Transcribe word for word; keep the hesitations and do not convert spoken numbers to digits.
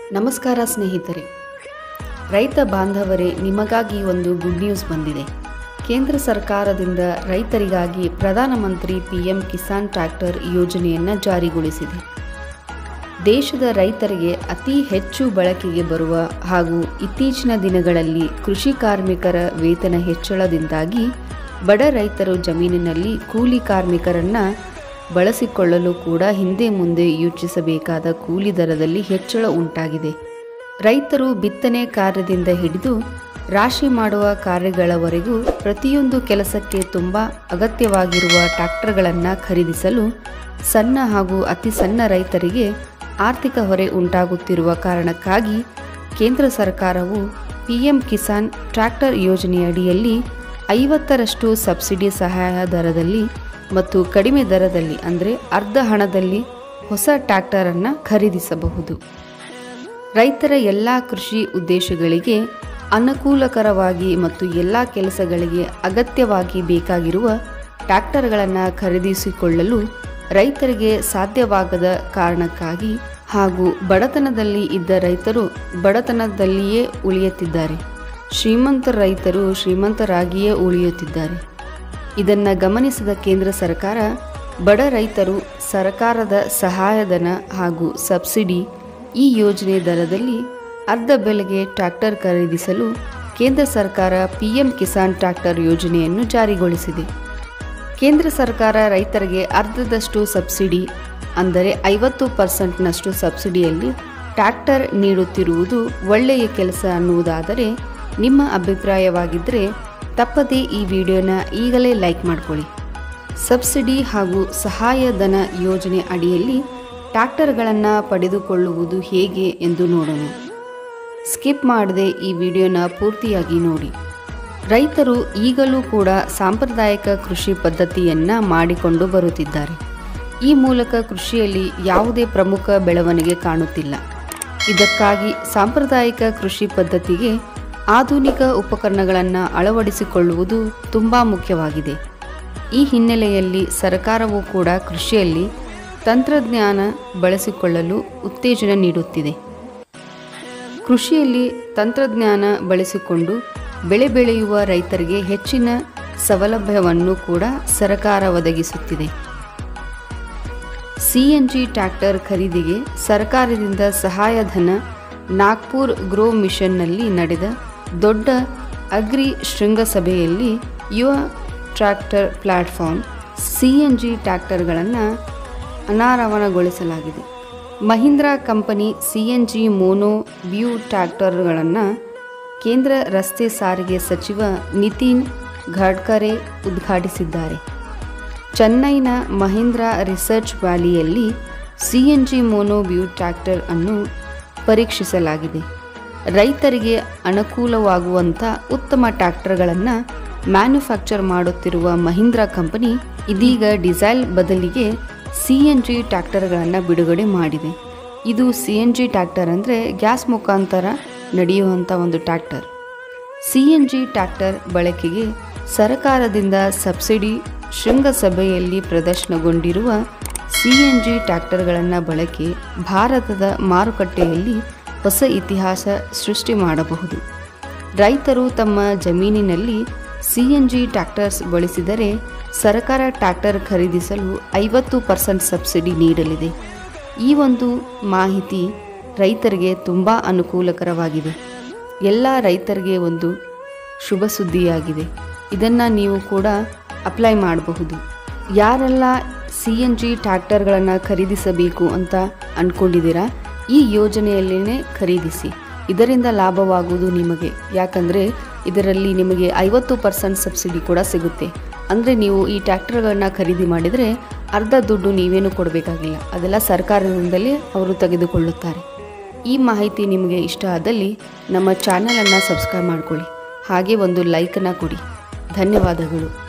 ನಮಸ್ಕಾರ ಸ್ನೇಹಿತರೆ, ರೈತ ಬಾಂಧವರೇ, ನಿಮಗಾಗಿ ಒಂದು ಗುಡ್ ನ್ಯೂಸ್ ಬಂದಿದೆ. ಕೇಂದ್ರ ಸರ್ಕಾರದಿಂದ ರೈತರಿಗಾಗಿ ಪ್ರಧಾನಮಂತ್ರಿ ಪಿ ಎಂ ಕಿಸಾನ್ ಟ್ರ್ಯಾಕ್ಟರ್ ಯೋಜನೆಯನ್ನು ಜಾರಿಗೊಳಿಸಿದೆ. ದೇಶದ ರೈತರಿಗೆ ಅತಿ ಹೆಚ್ಚು ಬಳಕೆಗೆ ಬರುವ ಹಾಗೂ ಇತ್ತೀಚಿನ ದಿನಗಳಲ್ಲಿ ಕೃಷಿ ಕಾರ್ಮಿಕರ ವೇತನ ಹೆಚ್ಚಳದಿಂದಾಗಿ ಬಡ ರೈತರು ಜಮೀನಿನಲ್ಲಿ ಕೂಲಿ ಕಾರ್ಮಿಕರನ್ನು ಬಳಸಿಕೊಳ್ಳಲು ಕೂಡ ಹಿಂದೆ ಮುಂದೆ ಯೋಚಿಸಬೇಕಾದ ಕೂಲಿ ದರದಲ್ಲಿ ಹೆಚ್ಚಳ ಉಂಟಾಗಿದೆ. ರೈತರು ಬಿತ್ತನೆ ಕಾರ್ಯದಿಂದ ಹಿಡಿದು ರಾಶಿ ಮಾಡುವ ಕಾರ್ಯಗಳವರೆಗೂ ಪ್ರತಿಯೊಂದು ಕೆಲಸಕ್ಕೆ ತುಂಬ ಅಗತ್ಯವಾಗಿರುವ ಟ್ರ್ಯಾಕ್ಟರ್ಗಳನ್ನು ಖರೀದಿಸಲು ಸಣ್ಣ ಹಾಗೂ ಅತಿ ಸಣ್ಣ ರೈತರಿಗೆ ಆರ್ಥಿಕ ಹೊರೆ ಉಂಟಾಗುತ್ತಿರುವ ಕಾರಣಕ್ಕಾಗಿ ಕೇಂದ್ರ ಸರ್ಕಾರವು ಪಿ ಎಂ ಕಿಸಾನ್ ಟ್ರ್ಯಾಕ್ಟರ್ ಯೋಜನೆಯಡಿಯಲ್ಲಿ ಐವತ್ತರಷ್ಟು ಸಬ್ಸಿಡಿ ಸಹಾಯ ದರದಲ್ಲಿ ಮತ್ತು ಕಡಿಮೆ ದರದಲ್ಲಿ ಅಂದರೆ ಅರ್ಧ ಹಣದಲ್ಲಿ ಹೊಸ ಟ್ರ್ಯಾಕ್ಟರನ್ನು ಖರೀದಿಸಬಹುದು. ರೈತರ ಎಲ್ಲ ಕೃಷಿ ಉದ್ದೇಶಗಳಿಗೆ ಅನುಕೂಲಕರವಾಗಿ ಮತ್ತು ಎಲ್ಲ ಕೆಲಸಗಳಿಗೆ ಅಗತ್ಯವಾಗಿ ಬೇಕಾಗಿರುವ ಟ್ರ್ಯಾಕ್ಟರ್ಗಳನ್ನು ಖರೀದಿಸಿಕೊಳ್ಳಲು ರೈತರಿಗೆ ಸಾಧ್ಯವಾಗದ ಕಾರಣಕ್ಕಾಗಿ ಹಾಗೂ ಬಡತನದಲ್ಲಿ ಇದ್ದ ರೈತರು ಬಡತನದಲ್ಲಿಯೇ ಉಳಿಯುತ್ತಿದ್ದಾರೆ, ಶ್ರೀಮಂತ ರೈತರು ಶ್ರೀಮಂತರಾಗಿಯೇ ಉಳಿಯುತ್ತಿದ್ದಾರೆ. ಇದನ್ನು ಗಮನಿಸಿದ ಕೇಂದ್ರ ಸರ್ಕಾರ ಬಡ ರೈತರು ಸರ್ಕಾರದ ಸಹಾಯಧನ ಹಾಗೂ ಸಬ್ಸಿಡಿ ಈ ಯೋಜನೆ ದರದಲ್ಲಿ ಅರ್ಧ ಬೆಲೆಗೆ ಟ್ರ್ಯಾಕ್ಟರ್ ಖರೀದಿಸಲು ಕೇಂದ್ರ ಸರ್ಕಾರ ಪಿ ಎಂ ಕಿಸಾನ್ ಟ್ರ್ಯಾಕ್ಟರ್ ಯೋಜನೆಯನ್ನು ಜಾರಿಗೊಳಿಸಿದೆ. ಕೇಂದ್ರ ಸರ್ಕಾರ ರೈತರಿಗೆ ಅರ್ಧದಷ್ಟು ಸಬ್ಸಿಡಿ ಅಂದರೆ ಐವತ್ತು ಪರ್ಸೆಂಟ್ನಷ್ಟು ಸಬ್ಸಿಡಿಯಲ್ಲಿ ಟ್ರ್ಯಾಕ್ಟರ್ ನೀಡುತ್ತಿರುವುದು ಒಳ್ಳೆಯ ಕೆಲಸ ಅನ್ನುವುದಾದರೆ ನಿಮ್ಮ ಅಭಿಪ್ರಾಯವಾಗಿದ್ದರೆ ತಪ್ಪದೇ ಈ ವಿಡಿಯೋನ ಈಗಲೇ ಲೈಕ್ ಮಾಡಿಕೊಳ್ಳಿ. ಸಬ್ಸಿಡಿ ಹಾಗೂ ಸಹಾಯಧನ ಯೋಜನೆ ಅಡಿಯಲ್ಲಿ ಟ್ರ್ಯಾಕ್ಟರ್ಗಳನ್ನು ಪಡೆದುಕೊಳ್ಳುವುದು ಹೇಗೆ ಎಂದು ನೋಡೋಣ. ಸ್ಕಿಪ್ ಮಾಡದೆ ಈ ವಿಡಿಯೋನ ಪೂರ್ತಿಯಾಗಿ ನೋಡಿ. ರೈತರು ಈಗಲೂ ಕೂಡ ಸಾಂಪ್ರದಾಯಿಕ ಕೃಷಿ ಪದ್ಧತಿಯನ್ನು ಮಾಡಿಕೊಂಡು ಬರುತ್ತಿದ್ದಾರೆ. ಈ ಮೂಲಕ ಕೃಷಿಯಲ್ಲಿ ಯಾವುದೇ ಪ್ರಮುಖ ಬೆಳವಣಿಗೆ ಕಾಣುತ್ತಿಲ್ಲ. ಇದಕ್ಕಾಗಿ ಸಾಂಪ್ರದಾಯಿಕ ಕೃಷಿ ಪದ್ಧತಿಗೆ ಆಧುನಿಕ ಉಪಕರಣಗಳನ್ನು ಅಳವಡಿಸಿಕೊಳ್ಳುವುದು ತುಂಬ ಮುಖ್ಯವಾಗಿದೆ. ಈ ಹಿನ್ನೆಲೆಯಲ್ಲಿ ಸರ್ಕಾರವು ಕೂಡ ಕೃಷಿಯಲ್ಲಿ ತಂತ್ರಜ್ಞಾನ ಬಳಸಿಕೊಳ್ಳಲು ಉತ್ತೇಜನ ನೀಡುತ್ತಿದೆ. ಕೃಷಿಯಲ್ಲಿ ತಂತ್ರಜ್ಞಾನ ಬಳಸಿಕೊಂಡು ಬೆಳೆ ಬೆಳೆಯುವ ರೈತರಿಗೆ ಹೆಚ್ಚಿನ ಸೌಲಭ್ಯವನ್ನು ಕೂಡ ಸರ್ಕಾರ ಒದಗಿಸುತ್ತಿದೆ. ಸಿ ಎನ್ ಜಿ ಟ್ರ್ಯಾಕ್ಟರ್ ಖರೀದಿಗೆ ಸರ್ಕಾರದಿಂದ ಸಹಾಯಧನ ನಾಗ್ಪುರ್ ಗ್ರೋ ಮಿಷನ್ನಲ್ಲಿ ನಡೆದ ದೊಡ್ಡ ಅಗ್ರಿ ಶೃಂಗಸಭೆಯಲ್ಲಿ ಯುವ tractor platform C N G ಟ್ರ್ಯಾಕ್ಟರ್ಗಳನ್ನು ಅನಾವರಣಗೊಳಿಸಲಾಗಿದೆ. Mahindra company C N G mono view ಟ್ರ್ಯಾಕ್ಟರ್ಗಳನ್ನು ಕೇಂದ್ರ ರಸ್ತೆ ಸಾರಿಗೆ ಸಚಿವ ನಿತಿನ್ ಗಡ್ಕರಿ ಉದ್ಘಾಟಿಸಿದ್ದಾರೆ. ಚೆನ್ನೈನ ಮಹೀಂದ್ರಾ ರಿಸರ್ಚ್ ವ್ಯಾಲಿಯಲ್ಲಿ C N G mono view tractor ಅನ್ನು ಪರೀಕ್ಷಿಸಲಾಗಿದೆ. ರೈತರಿಗೆ ಅನುಕೂಲವಾಗುವಂಥ ಉತ್ತಮ ಟ್ರ್ಯಾಕ್ಟರ್ಗಳನ್ನು ಮ್ಯಾನುಫ್ಯಾಕ್ಚರ್ ಮಾಡುತ್ತಿರುವ ಮಹೀಂದ್ರಾ ಕಂಪನಿ ಇದೀಗ ಡೀಸೆಲ್ ಬದಲಿಗೆ ಸಿ ಎನ್ ಜಿ ಟ್ರ್ಯಾಕ್ಟರ್ಗಳನ್ನು ಬಿಡುಗಡೆ ಮಾಡಿದೆ. ಇದು ಸಿ ಎನ್ ಜಿ ಟ್ರ್ಯಾಕ್ಟರ್ ಅಂದರೆ ಗ್ಯಾಸ್ ಮುಖಾಂತರ ನಡೆಯುವಂಥ ಒಂದು tractor. C N G tractor ಬಳಕೆಗೆ ಸರ್ಕಾರದಿಂದ ಸಬ್ಸಿಡಿ ಶೃಂಗಸಭೆಯಲ್ಲಿ ಪ್ರದರ್ಶನಗೊಂಡಿರುವ ಸಿ ಎನ್ ಜಿ ಟ್ರ್ಯಾಕ್ಟರ್ಗಳನ್ನು ಬಳಕೆ ಭಾರತದ ಮಾರುಕಟ್ಟೆಯಲ್ಲಿ ಹೊಸ ಇತಿಹಾಸ ಸೃಷ್ಟಿ ಮಾಡಬಹುದು. ರೈತರು ತಮ್ಮ ಜಮೀನಿನಲ್ಲಿ ಸಿ ಎನ್ ಜಿ ಟ್ರ್ಯಾಕ್ಟರ್ಸ್ ಬಳಸಿದರೆ ಸರ್ಕಾರ ಟ್ರ್ಯಾಕ್ಟರ್ ಖರೀದಿಸಲು ಐವತ್ತು ಪರ್ಸೆಂಟ್ ಸಬ್ಸಿಡಿ ನೀಡಲಿದೆ. ಈ ಒಂದು ಮಾಹಿತಿ ರೈತರಿಗೆ ತುಂಬ ಅನುಕೂಲಕರವಾಗಿದೆ. ಎಲ್ಲ ರೈತರಿಗೆ ಒಂದು ಶುಭ ಸುದ್ದಿಯಾಗಿದೆ. ಇದನ್ನು ನೀವು ಕೂಡ ಅಪ್ಲೈ ಮಾಡಬಹುದು. ಯಾರೆಲ್ಲ ಸಿ ಎನ್ ಜಿ ಟ್ರ್ಯಾಕ್ಟರ್ಗಳನ್ನು ಖರೀದಿಸಬೇಕು ಅಂತ ಅಂದ್ಕೊಂಡಿದ್ದೀರಾ, ಈ ಯೋಜನೆಯಲ್ಲೇ ಖರೀದಿಸಿ. ಇದರಿಂದ ಲಾಭವಾಗುವುದು ನಿಮಗೆ. ಯಾಕಂದರೆ ಇದರಲ್ಲಿ ನಿಮಗೆ ಐವತ್ತು ಪರ್ಸೆಂಟ್ ಸಬ್ಸಿಡಿ ಕೂಡ ಸಿಗುತ್ತೆ. ಅಂದರೆ ನೀವು ಈ ಟ್ರ್ಯಾಕ್ಟರ್ಗಳನ್ನು ಖರೀದಿ ಮಾಡಿದರೆ ಅರ್ಧ ದುಡ್ಡು ನೀವೇನು ಕೊಡಬೇಕಾಗಿಲ್ಲ, ಅದೆಲ್ಲ ಸರ್ಕಾರದಿಂದಲೇ ಅವರು ತೆಗೆದುಕೊಳ್ಳುತ್ತಾರೆ. ಈ ಮಾಹಿತಿ ನಿಮಗೆ ಇಷ್ಟ ಆದಲ್ಲಿ ನಮ್ಮ ಚಾನಲನ್ನು ಸಬ್ಸ್ಕ್ರೈಬ್ ಮಾಡಿಕೊಳ್ಳಿ, ಹಾಗೆ ಒಂದು ಲೈಕನ್ನು ಕೊಡಿ. ಧನ್ಯವಾದಗಳು.